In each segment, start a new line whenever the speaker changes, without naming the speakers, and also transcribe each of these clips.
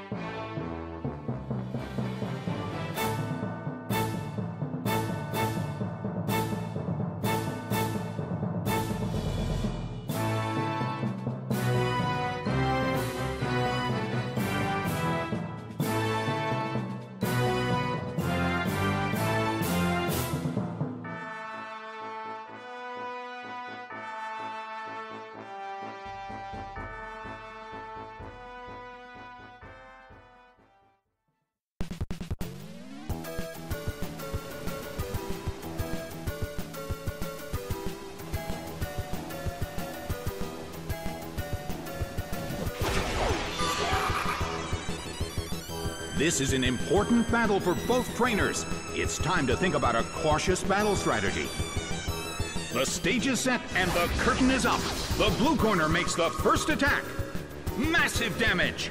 This is an important battle for both trainers. It's time to think about a cautious battle strategy. The stage is set and the curtain is up. The blue corner makes the first attack. Massive damage.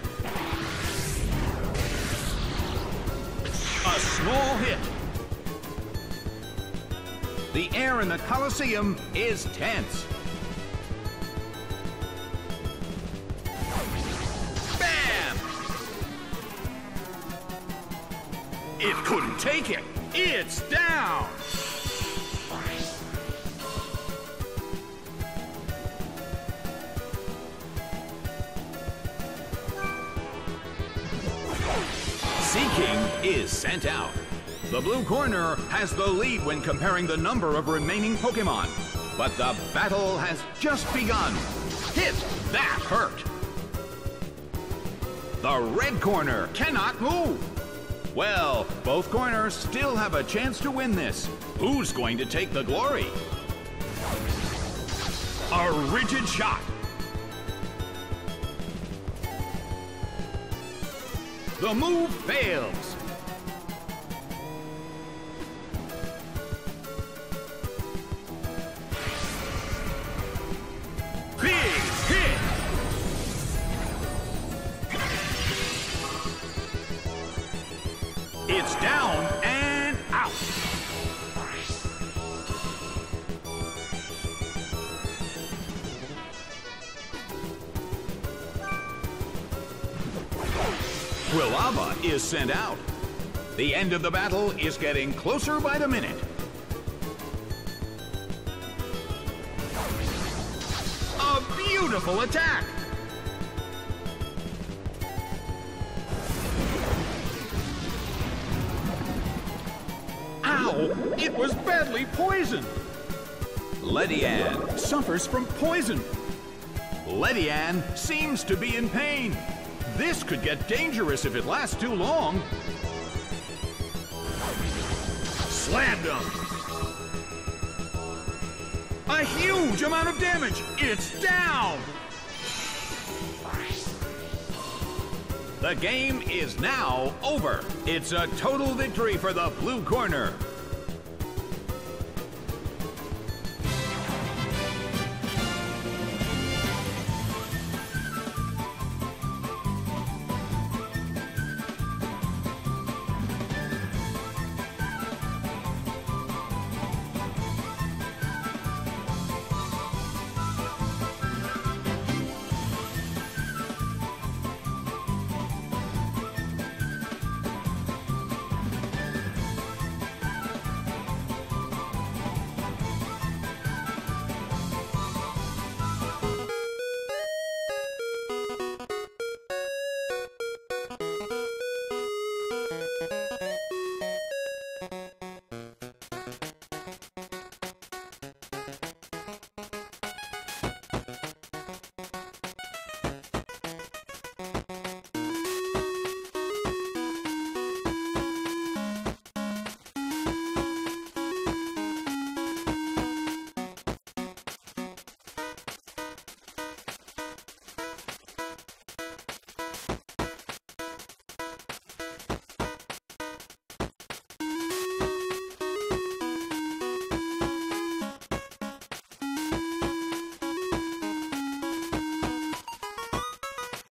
A small hit. The air in the Colosseum is tense. It couldn't take it. It's down. Sea King is sent out. The blue corner has the lead when comparing the number of remaining Pokémon. But the battle has just begun. Hit! That hurt. The red corner cannot move. Well, both corners still have a chance to win this. Who's going to take the glory? A rigid shot. The move fails. Big hit. It's down and out. Quilava is sent out. The end of the battle is getting closer by the minute. A beautiful attack. Ow! It was badly poisoned! Ledian suffers from poison. Ledian seems to be in pain. This could get dangerous if it lasts too long. Slammed him! A huge amount of damage! It's down! The game is now over. It's a total victory for the blue corner.